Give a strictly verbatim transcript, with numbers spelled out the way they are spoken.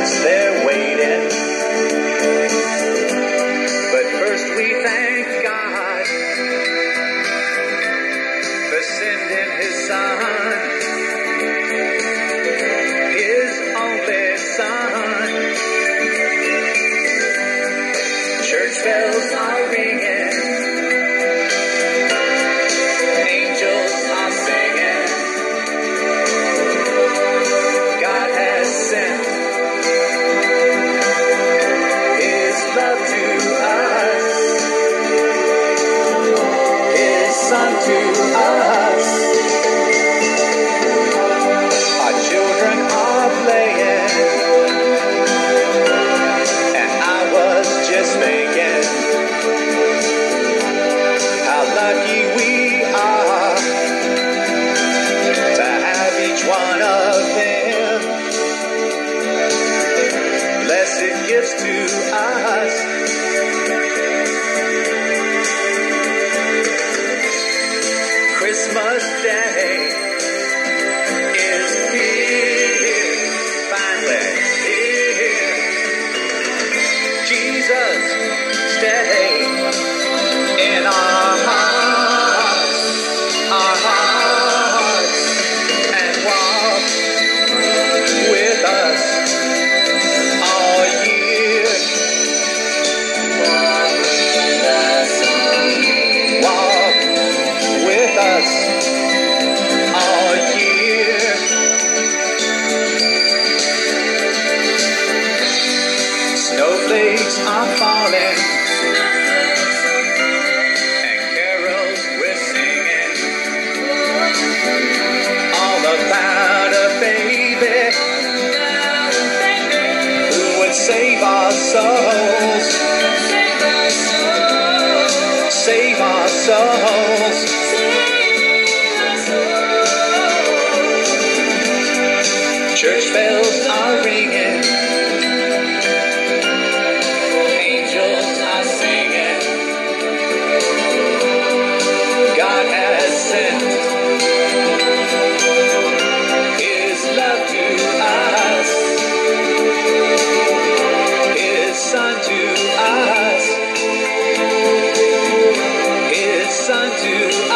hearts they're waiting. But first we thank God for sending His Son, His only Son. Church bells are ringing, angels are singing. God has sent His love to us, His Son to us. Our children are playing, and I was just thinking how lucky we are to have each one of them. Blessed gifts to us. Christmas Day is here, finally here. Jesus, stay in our hearts, our hearts, and walk with us all year. Walk with us all year. Walk with us all year. Snowflakes are falling, and carols we're singing, all about a baby who would save our souls, save our souls. Church bells are ringing, angels are singing. God has sent His love to us, His Son to us, His Son to